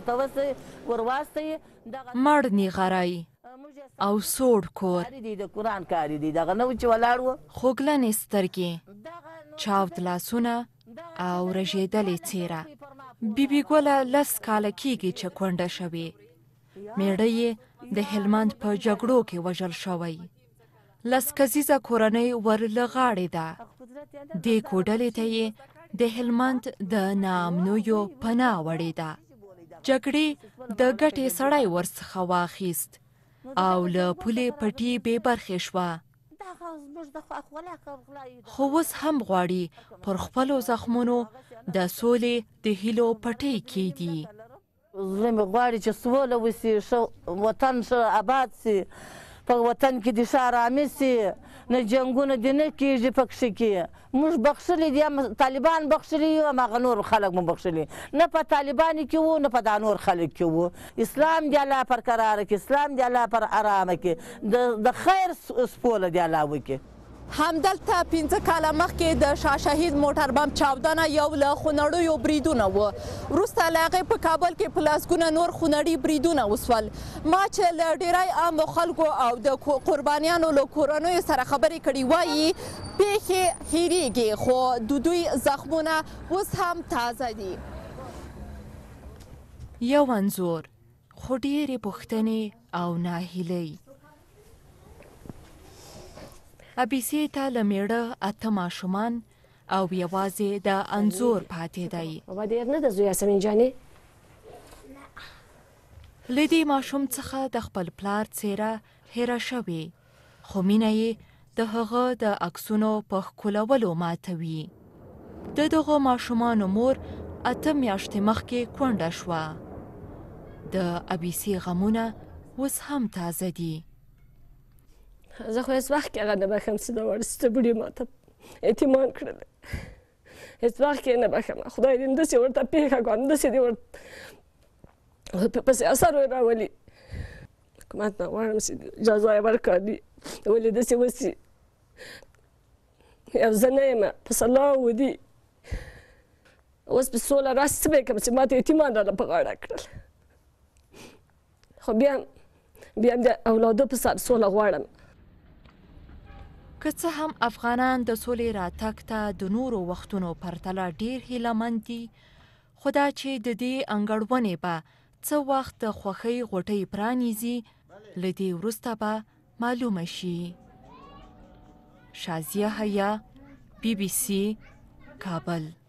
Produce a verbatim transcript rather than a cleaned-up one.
مړ نیغری او سوړ کور خوږلنې سترګې چاود لاسونه او رژېدلې څېره. بیبي ګله لس کاله کېږي چې کونډه شوې. میړه یې د هلمند په جګړو کې وژل شوی. لس کسیزه کورنۍ ور له غاړې ده. دې کوډلې ته یې د هلمند د ناامنیو پناه وړې ده. جګړې د ګټې سړی ورڅخه واخیست او له پولې پټي بې برخې شوه. خو اوس هم غواړي پر خپلو زخمونو د سولې د هیلو پټۍ کیږدي. زړه مې غواړي چې سوله وسي، وطن ښه آباد سي، په وطن کې دې ښه ارامي سي، نه جنګونه دې نه کېږي پکښې کې. موږ بخښلي دي، هم طالبان بخښلي یو، هم هغه نور خلک مو بخښلي. نه په طالبانو کې وو، نه په دا نور خلک کې وو. اسلام دې الله پر قراره کړي، اسلام دې الله پر ارامه کړي، د خیر سپوله دې الله وکړي. همدلته پنځه کاله مخکې د شاه شهید موټر بم چاودنه یو له خونړیو بریدونه و. وروسته له هغې په کابل کې په لسګونه نور خونړي بریدونه وسول. ما چې له ډیری عامو خلکو او د قربانیانو له کورنیو سره خبرې کړي وایي پیښې هیریږي، خو د دوی زخمونه اوس هم تازه دي. یو انځور، خو ډېرې پوښتنې او ناهیلۍ. ابیسي ته له میړه اته ماشومان او یوازې د انځور پاتې دی. بابا ډېر نه ده زوی یاسمین جانې. له دې ماشوم څخه د خپل پلار څېره هیره شوې، خو مینه یې د هغه د عکسونو په ښکلولو ماتوي. د دغو ماشومانو مور اته میاشتې مخکې کونډه شوه. د ابیسي غمونه اوس هم تازه دي. زه خو هېڅ وخت کې هغه نه بخښم چې دا وړسته بوډۍ ما ته یتیمان کړله. هېڅ وخت کې یې نه بخښم. خدای دې همداسې ورته پېښه کړه، همداسې دې ورته پسې اثر راولي. حکومت نه غواړم چې جزا یې ورکړي، ولې داسې وسي. یو زه نه یم، په سلا ودي اوس په سوله راسي څه به یې کړم چې ما ته یتیمان راله په غاړه کړل. خو بیا بیا هم د اولادو په سر سوله غواړم. که څه هم افغانان د سولې راتګ ته د نورو وختونو پرتله ډیر هیلهمند دي، خو دا چې د دې انګړونې به څه وخت د خوښۍ غوټۍ پرانیزي، له دې وروسته به معلومه شي. شازیه حیا، بی بی سی، کابل.